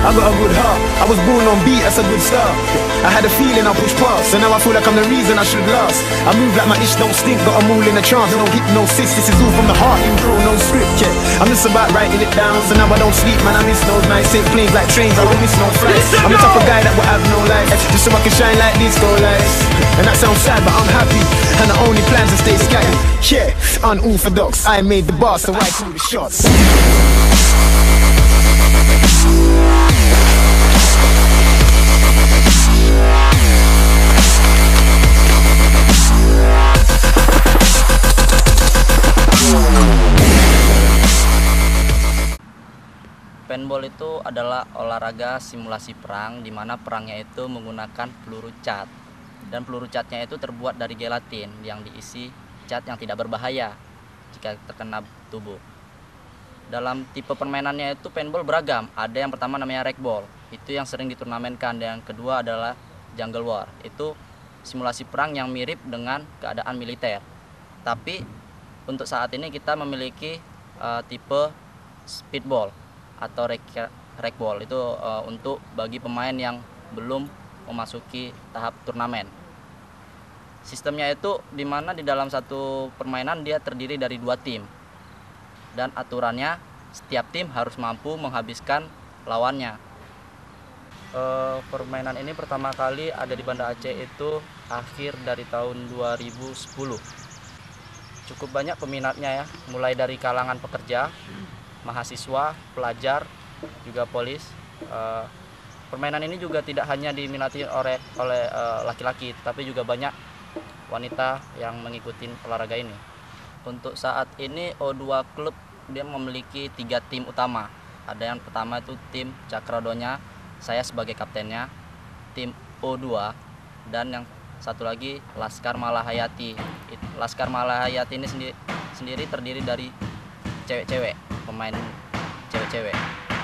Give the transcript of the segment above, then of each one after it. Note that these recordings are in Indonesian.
I got a good heart, I was born on beat, that's a good start. I had a feeling I pushed past, and now I feel like I'm the reason I should last. I move like my ish don't stink, got them all in a trance. No hypnosis, this is all from the heart, intro, no script, yeah. I'm just about writing it down, so now I don't sleep, man, I miss those nights. Take planes like trains, I don't miss no flights. I'm the type of guy that will have no life, just so I can shine like disco lights. And that sounds sad, but I'm happy, and the only plan to stay scatty. Yeah, unorthodox, I made the bar, so I call the shots. Paintball itu adalah olahraga simulasi perang di mana perangnya itu menggunakan peluru cat. Dan peluru catnya itu terbuat dari gelatin yang diisi cat yang tidak berbahaya jika terkena tubuh. Dalam tipe permainannya itu paintball beragam. Ada yang pertama namanya ragdoll, itu yang sering diturnamenkan. Dan yang kedua adalah jungle war, itu simulasi perang yang mirip dengan keadaan militer. Tapi untuk saat ini kita memiliki tipe speedball atau ragdoll, itu untuk bagi pemain yang belum memasuki tahap turnamen. Sistemnya itu dimana di dalam satu permainan dia terdiri dari 2 tim, dan aturannya setiap tim harus mampu menghabiskan lawannya. Permainan ini pertama kali ada di Banda Aceh itu akhir dari tahun 2010. Cukup banyak peminatnya ya, mulai dari kalangan pekerja, mahasiswa, pelajar, juga polis. Permainan ini juga tidak hanya diminati oleh laki-laki, tapi juga banyak wanita yang mengikuti olahraga ini. Untuk saat ini O2 Club dia memiliki 3 tim utama. Ada yang pertama itu tim Cakradonya, saya sebagai kaptennya, tim O2, dan yang satu lagi Laskar Malahayati. Laskar Malahayati ini sendiri terdiri dari cewek-cewek, pemain cewek-cewek.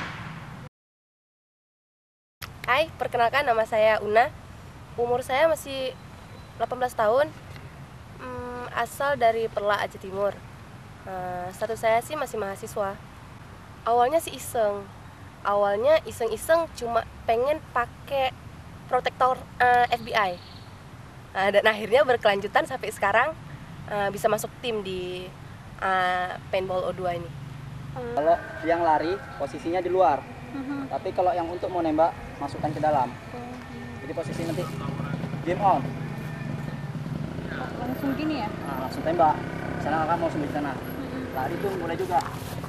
Hai, perkenalkan nama saya Una. Umur saya masih 18 tahun. Asal dari Perla, Aceh Timur. Status saya sih masih mahasiswa. Awalnya sih iseng. Awalnya iseng-iseng cuma pengen pakai protektor FBI. Dan akhirnya berkelanjutan sampai sekarang bisa masuk tim di paintball O2 ini. Kalau yang lari posisinya di luar, tapi kalau yang untuk mau nembak masukkan ke dalam. Jadi posisi nanti game on. Langsung gini ya? Nah, langsung tembak. Misalnya kakak mau sambil di sana, lari tuh boleh juga.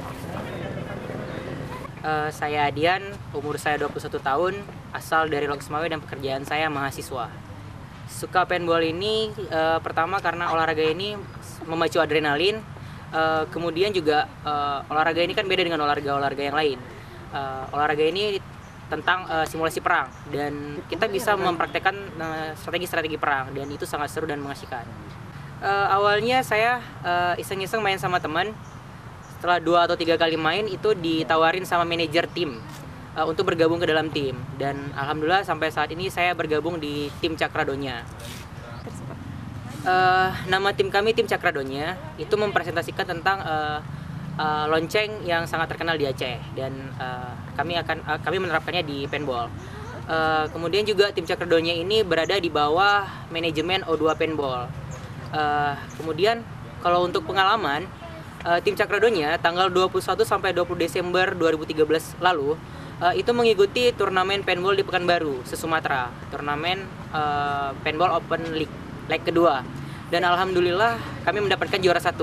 Saya Adian, umur saya 21 tahun, asal dari Loksmawe dan pekerjaan saya mahasiswa. Suka paintball ini pertama karena olahraga ini memacu adrenalin. Kemudian juga olahraga ini kan beda dengan olahraga yang lain. Olahraga ini tentang simulasi perang, dan kita bisa mempraktekkan strategi-strategi perang, dan itu sangat seru dan mengasihkan. Awalnya saya iseng-iseng main sama teman. Setelah 2 atau 3 kali main itu ditawarin sama manajer tim untuk bergabung ke dalam tim, dan alhamdulillah sampai saat ini saya bergabung di tim Cakradonya. Nama tim kami tim Cakradonya itu mempresentasikan tentang lonceng yang sangat terkenal di Aceh, dan kami menerapkannya di paintball. Kemudian juga tim Cakradonya ini berada di bawah manajemen O2 Paintball. Kemudian kalau untuk pengalaman, tim Cakradonya tanggal 21 sampai 20 Desember 2013 lalu itu mengikuti turnamen paintball di Pekanbaru, se-Sumatera, turnamen paintball Open League leg kedua, dan alhamdulillah kami mendapatkan juara 1.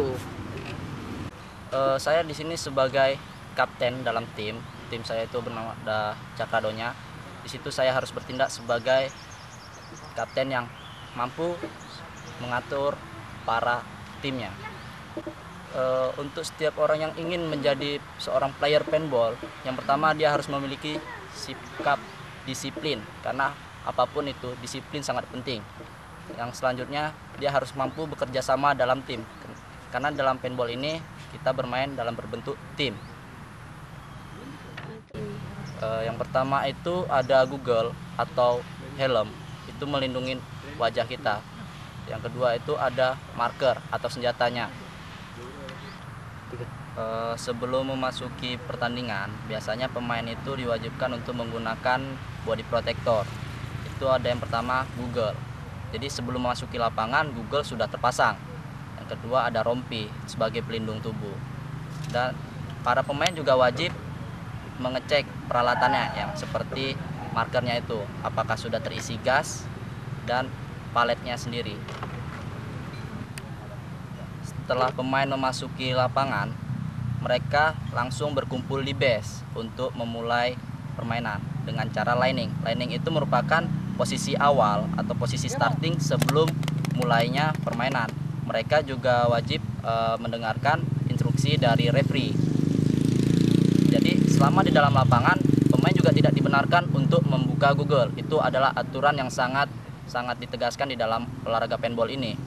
Saya di sini sebagai kapten dalam tim saya itu bernama Cakradonya. Di situ saya harus bertindak sebagai kapten yang mampu mengatur para timnya. Untuk setiap orang yang ingin menjadi seorang player paintball, yang pertama dia harus memiliki sikap disiplin, karena apapun itu disiplin sangat penting. Yang selanjutnya dia harus mampu bekerja sama dalam tim, karena dalam paintball ini kita bermain dalam berbentuk tim. Yang pertama itu ada Google atau helm, itu melindungi wajah kita. Yang kedua itu ada marker atau senjatanya. Sebelum memasuki pertandingan, biasanya pemain itu diwajibkan untuk menggunakan body protector. Itu ada yang pertama Google. Jadi sebelum memasuki lapangan, Google sudah terpasang. Yang kedua ada rompi sebagai pelindung tubuh. Dan para pemain juga wajib mengecek peralatannya yang seperti markernya itu, apakah sudah terisi gas dan paletnya sendiri. Setelah pemain memasuki lapangan, mereka langsung berkumpul di base untuk memulai permainan dengan cara lining. Lining itu merupakan posisi awal atau posisi starting sebelum mulainya permainan. Mereka juga wajib mendengarkan instruksi dari referee. Jadi selama di dalam lapangan, pemain juga tidak dibenarkan untuk membuka Google. Itu adalah aturan yang sangat ditegaskan di dalam olahraga paintball ini.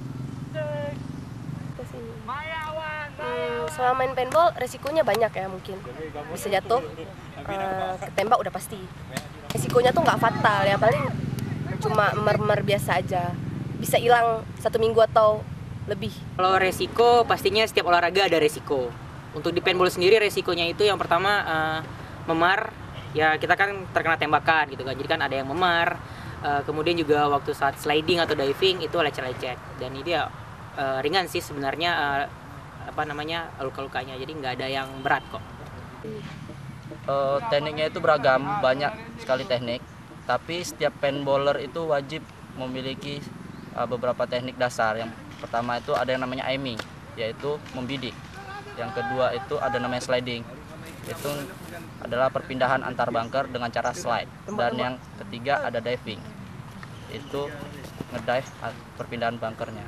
Selama main paintball resikonya banyak ya, mungkin bisa jatuh, ketembak udah pasti. Resikonya tuh nggak fatal ya, paling cuma mermer biasa aja, bisa hilang 1 minggu atau lebih. Kalau resiko pastinya setiap olahraga ada resiko. Untuk di paintball sendiri resikonya itu yang pertama memar, ya kita kan terkena tembakan gitu kan, jadi kan ada yang memar. Kemudian juga waktu saat sliding atau diving itu lecet-lecet, dan itu ya ringan sih sebenarnya luka-lukanya, jadi nggak ada yang berat kok. Tekniknya itu beragam, banyak sekali teknik, tapi setiap paintballer itu wajib memiliki beberapa teknik dasar. Yang pertama itu ada yang namanya aiming, yaitu membidik. Yang kedua itu ada namanya sliding, itu adalah perpindahan antar bunker dengan cara slide. Dan yang ketiga ada diving, itu ngedive perpindahan bunkernya.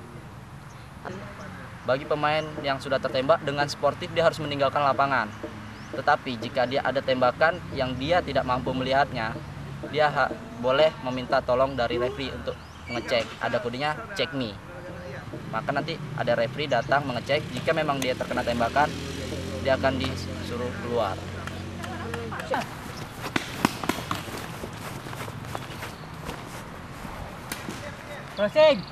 Bagi pemain yang sudah tertembak dengan sportif, dia harus meninggalkan lapangan. Tetapi jika dia ada tembakan yang dia tidak mampu melihatnya, dia boleh meminta tolong dari referee untuk mengecek. Ada kodenya check me. Maka nanti ada referee datang mengecek. Jika memang dia terkena tembakan, dia akan disuruh keluar. Crossing.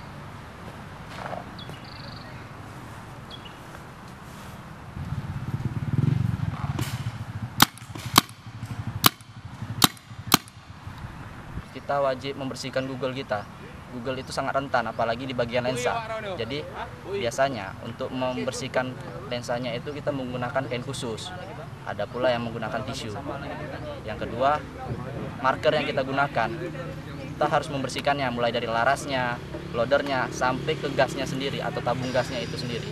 Kita wajib membersihkan Google kita. Google itu sangat rentan, apalagi di bagian lensa. Jadi biasanya untuk membersihkan lensanya itu kita menggunakan kain khusus. Ada pula yang menggunakan tisu. Yang kedua, marker yang kita gunakan, kita harus membersihkannya mulai dari larasnya, loadernya, sampai ke gasnya sendiri atau tabung gasnya itu sendiri.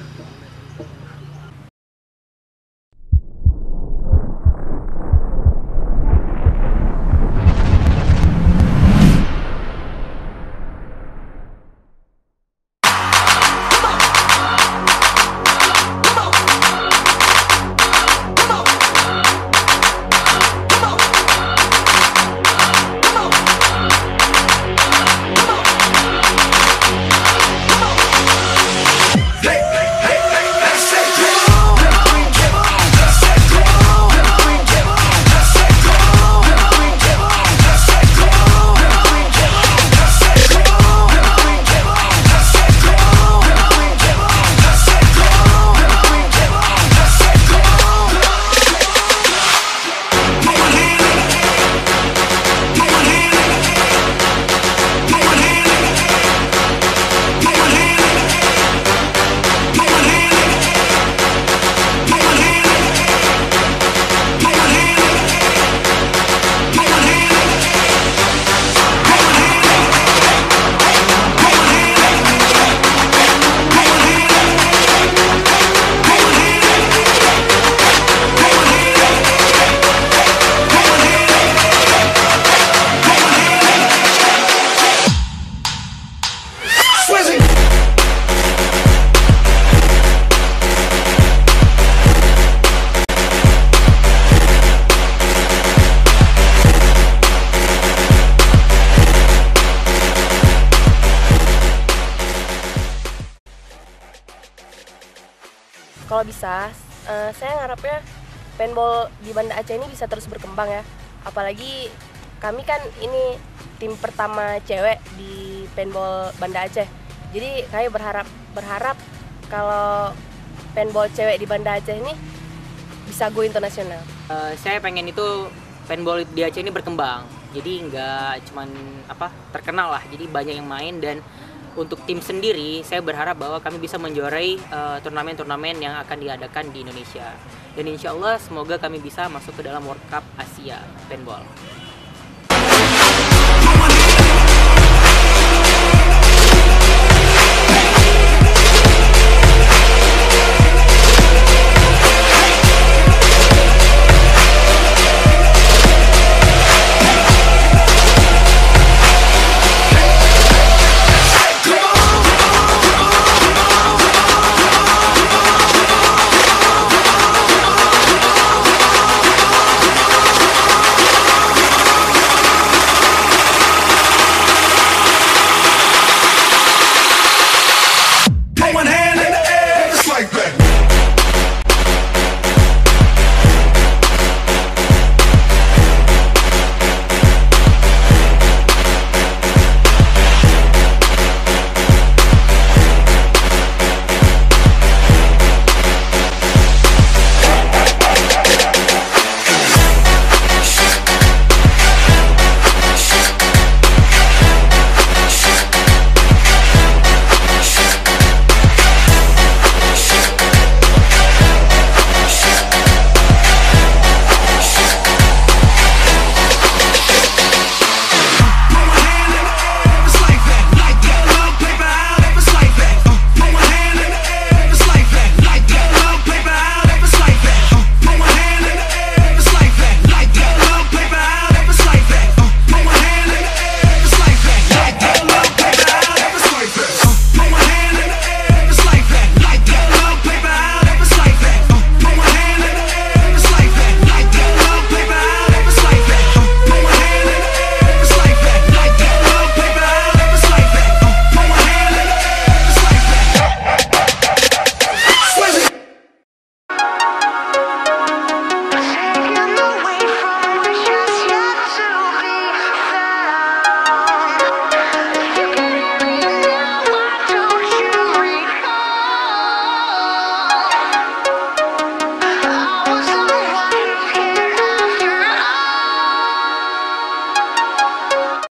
Kalau bisa, saya ngarepnya paintball di Banda Aceh ini bisa terus berkembang ya. Apalagi kami kan ini tim pertama cewek di paintball Banda Aceh. Jadi kami berharap kalau paintball cewek di Banda Aceh ini bisa go internasional? Saya pengen itu paintball di Aceh ini berkembang. Jadi nggak cuman terkenal lah. Jadi banyak yang main, dan untuk tim sendiri saya berharap bahwa kami bisa menjuarai turnamen-turnamen yang akan diadakan di Indonesia. Dan insya Allah semoga kami bisa masuk ke dalam World Cup Asia paintball.